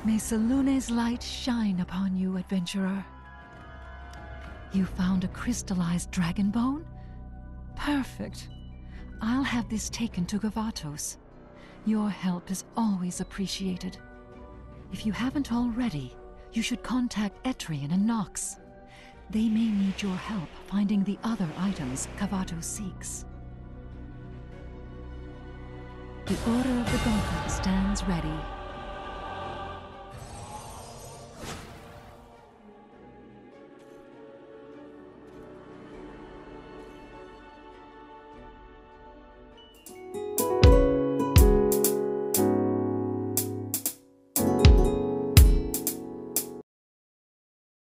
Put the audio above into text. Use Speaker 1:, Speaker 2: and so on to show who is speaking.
Speaker 1: May Salune's light shine upon you, adventurer. You found a crystallized dragon bone? Perfect. I'll have this taken to Gavatos. Your help is always appreciated. If you haven't already, you should contact Etrian and Nox. They may need your help finding the other items Gavatos seeks. The Order of the Gauntlet stands ready.